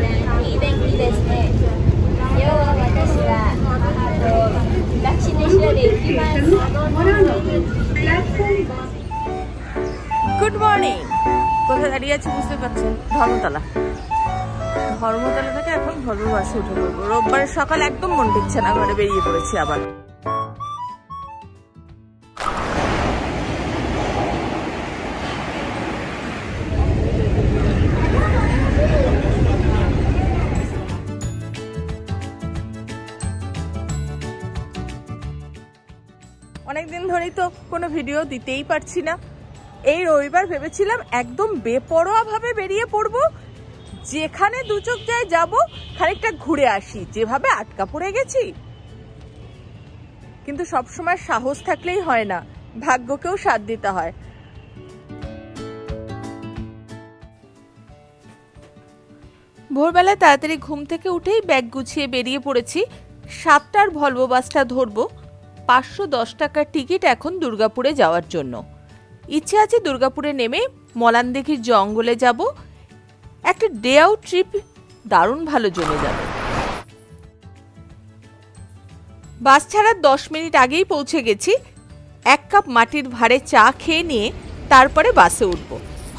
いい天気ですね。今日は私はタクシーで調べ行きます。 good morning. কোথায় দাঁড়িয়ে আছি বুঝতে পারছেন? ধর্মতলা। ধর্মতলা থেকে এখন ভলভো বাসে উঠে পড়বো। রোববারের সকাল একদম মন টিকছে না, ঘরে বেরিয়ে পড়েছি আবার। অনেকদিন ধরেই তো কোনো ভিডিও দিতেই পারছি না। এই রবিবার ভেবেছিলাম একদম বেপরোয়া ভাবে বেরিয়ে পড়বো, যেখানে দু চোখ যায় যাবো, খানিকটা ঘুরে আসি, যেভাবে আটকা পড়ে গেছি। কিন্তু সবসময় সাহস থাকলেই হয় না, ভাগ্যকেও সাথ দিতে হয়। ভোরবেলায় তাড়াতাড়ি ঘুম থেকে উঠেই ব্যাগ গুছিয়ে বেরিয়ে পড়েছি। 7টার ভলভো বাসটা ধরবো। 510 টাকার টিকিট এখন দুর্গাপুরে যাওয়ার জন্য। ইচ্ছে আছে দুর্গাপুরে নেমে মলানদিঘির জঙ্গলে যাব। একটা ডে আউট ট্রিপ দারুণ ভালো জমে যাবে। বাস ছাড়ার 10 মিনিট আগেই পৌঁছে গেছি। 1 কাপ মাটির ভাঁড়ে চা খেয়ে নিয়ে তারপরে বাসে উঠব।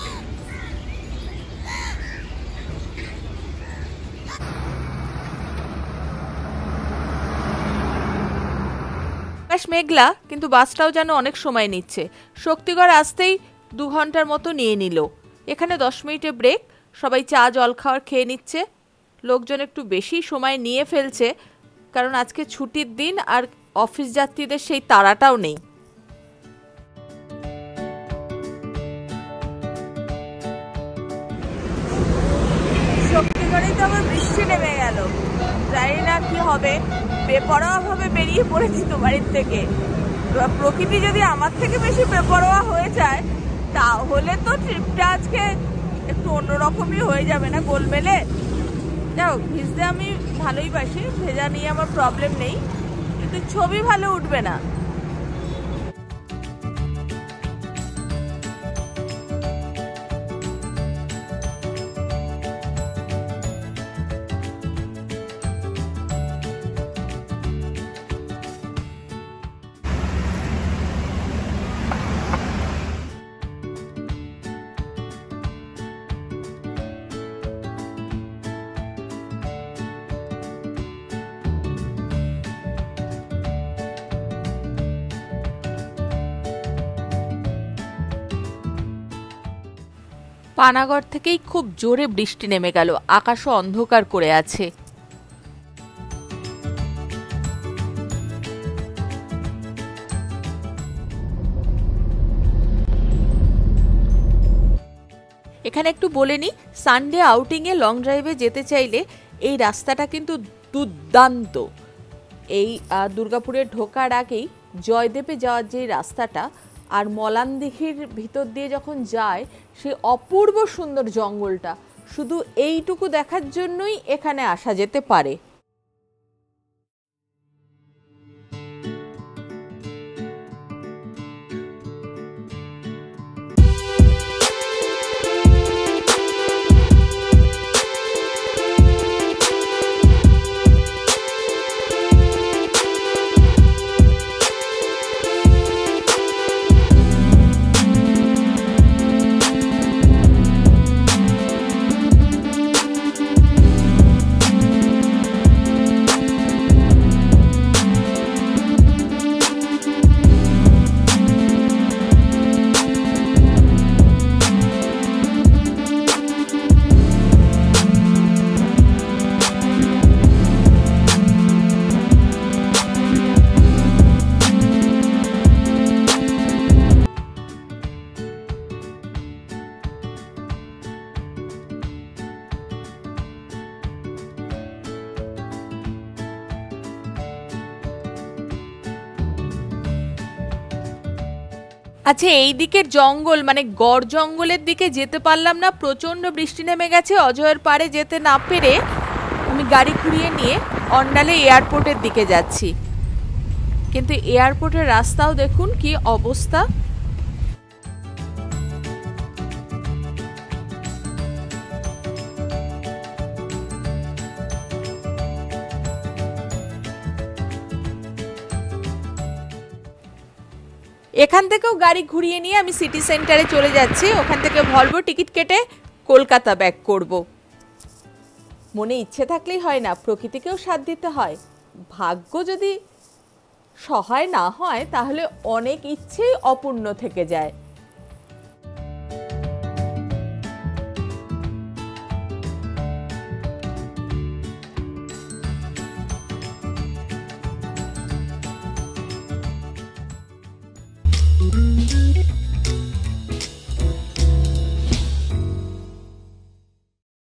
আকাশ মেঘলা, কিন্তু বাসটাও যেন অনেক সময় নিচ্ছে। শক্তিগড় আসতেই 2 ঘন্টার মতো নিয়ে নিল। এখানে 10 মিনিটে ব্রেক, সবাই চা জল খাওয়ার খেয়ে নিচ্ছে। লোকজন একটু বেশি সময় নিয়ে ফেলছে, কারণ আজকে ছুটির দিন আর অফিস যাত্রীদের সেই তাড়াটাও নেই। শক্তিগড়েই তো আবার বৃষ্টি নেমে গেল, জানি না কি হবে। বেপরোয়া ভাবে বেরিয়ে পড়েছি তো বাড়ির থেকে। প্রকৃতি যদি আমার থেকে বেশি বেপরোয়া হয়ে যায়, তাহলে তো ট্রিপটা আজকে একটু অন্যরকমই হয়ে যাবে না, গোলমেলে। যাও, ভিজতে আমি ভালোই বাসি, ভেজা নিয়ে আমার প্রবলেম নেই, কিন্তু ছবি ভালো উঠবে না। পানাগড় থেকেই খুব জোরে বৃষ্টি নেমে গেল, আকাশও অন্ধকার করে আছে। এখানে একটু বলে নি, সানডে আউটিং এ লং ড্রাইভে যেতে চাইলে এই রাস্তাটা কিন্তু দুর্দান্ত। এই দুর্গাপুরে ঢোকার আগেই জয়দেবে যাওয়ার যে রাস্তাটা আর মলানদিঘির ভিতর দিয়ে যখন যায়, সেই অপূর্ব সুন্দর জঙ্গলটা, শুধু এইটুকু দেখার জন্যই এখানে আসা যেতে পারে। আচ্ছা, এই দিকের জঙ্গল মানে গড় জঙ্গলের দিকে যেতে পারলাম না, প্রচন্ড বৃষ্টি নেমে গেছে। অজয়ের পাড়ে যেতে না পেরে আমি গাড়ি ঘুরিয়ে নিয়ে অন্ডালে এয়ারপোর্টের দিকে যাচ্ছি। কিন্তু এয়ারপোর্টের রাস্তাও দেখুন কি অবস্থা। এখান থেকেও গাড়ি ঘুরিয়ে নিয়ে আমি সিটি সেন্টারে চলে যাচ্ছি, ওখান থেকে ভলভো টিকিট কেটে কলকাতা ব্যাক করব। মনে ইচ্ছে থাকলেই হয় না, প্রকৃতিকেও সাথ দিতে হয়। ভাগ্য যদি সহায় না হয় তাহলে অনেক ইচ্ছেই অপূর্ণ থেকে যায়।